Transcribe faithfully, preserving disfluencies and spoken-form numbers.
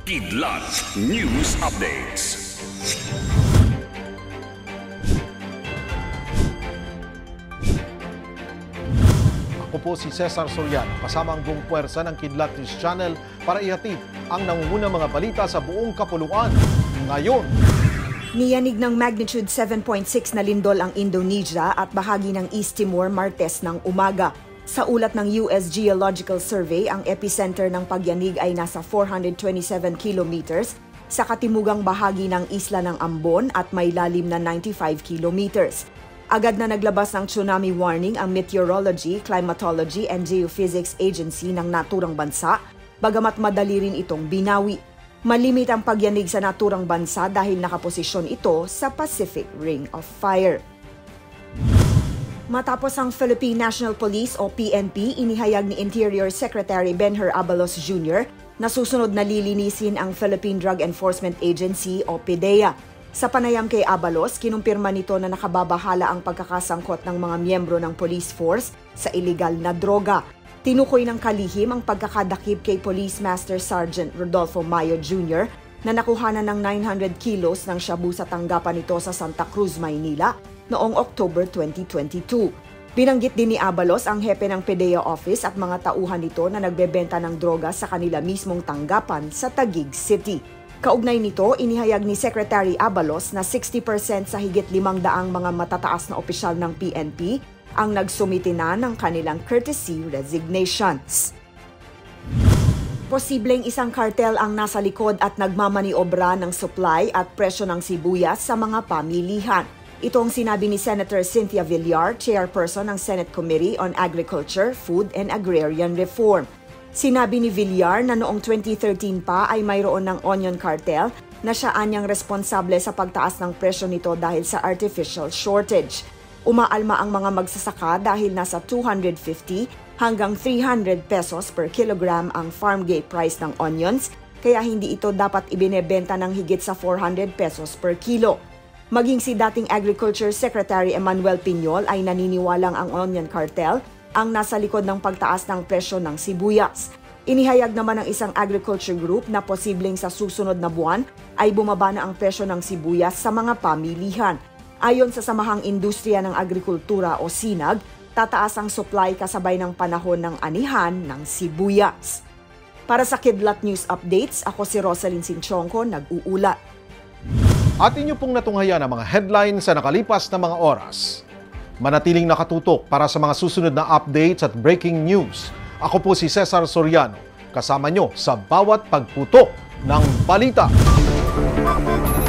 Kidlat News Updates. Ako po si Cesar Soriano, kasama ang buong puwersa ng Kidlat News Channel para ihatid ang nangungunang mga balita sa buong kapuluan. Ngayon, niyanig ng magnitude seven point six na lindol ang Indonesia at bahagi ng East Timor Martes ng umaga. Sa ulat ng U S Geological Survey, ang epicenter ng pagyanig ay nasa four hundred twenty-seven kilometers sa katimugang bahagi ng isla ng Ambon at may lalim na ninety-five kilometers. Agad na naglabas ng tsunami warning ang Meteorology, Climatology and Geophysics Agency ng naturang bansa, bagamat madali rin itong binawi. Malimit ang pagyanig sa naturang bansa dahil nakaposisyon ito sa Pacific Ring of Fire. Matapos ang Philippine National Police o P N P, inihayag ni Interior Secretary Benher Abalos Junior na susunod na lilinisin ang Philippine Drug Enforcement Agency o P D E A. Sa panayam kay Abalos, kinumpirma nito na nakababahala ang pagkakasangkot ng mga miyembro ng police force sa iligal na droga. Tinukoy ng kalihim ang pagkakadakip kay Police Master Sergeant Rodolfo Mayo Junior na nakuhanan ng nine hundred kilos ng shabu sa tanggapan nito sa Santa Cruz, Maynila noong October twenty twenty-two. Binanggit din ni Abalos ang hepe ng P D E A office at mga tauhan nito na nagbebenta ng droga sa kanila mismong tanggapan sa Taguig City. Kaugnay nito, inihayag ni Secretary Abalos na sixty percent sa higit limang daang mga matataas na opisyal ng P N P ang nagsumiti na ng kanilang courtesy resignations. Posibleng isang kartel ang nasa likod at nagmamaniobra ng supply at presyo ng sibuyas sa mga pamilihan. Ito ang sinabi ni Senator Cynthia Villar, chairperson ng Senate Committee on Agriculture, Food and Agrarian Reform. Sinabi ni Villar na noong twenty thirteen pa ay mayroon ng onion cartel na siya anyang responsable sa pagtaas ng presyo nito dahil sa artificial shortage. Umaalma ang mga magsasaka dahil nasa two hundred fifty hanggang three hundred pesos per kilogram ang farm gate price ng onions, kaya hindi ito dapat ibinebenta ng higit sa four hundred pesos per kilo. Maging si dating Agriculture Secretary Emmanuel Piñol ay naniniwalang ang onion cartel ang nasa likod ng pagtaas ng presyo ng sibuyas. Inihayag naman ng isang agriculture group na posibleng sa susunod na buwan ay bumaba na ang presyo ng sibuyas sa mga pamilihan. Ayon sa Samahang Industriya ng Agrikultura o SINAG, tataas ang supply kasabay ng panahon ng anihan ng sibuyas. Para sa Kidlat News Updates, ako si Rosalyn Sinchonco, nag-uulat. At inyo pong natunghayan ang mga headlines sa nakalipas na mga oras. Manatiling nakatutok para sa mga susunod na updates at breaking news. Ako po si Cesar Soriano, kasama nyo sa bawat pagputok ng balita.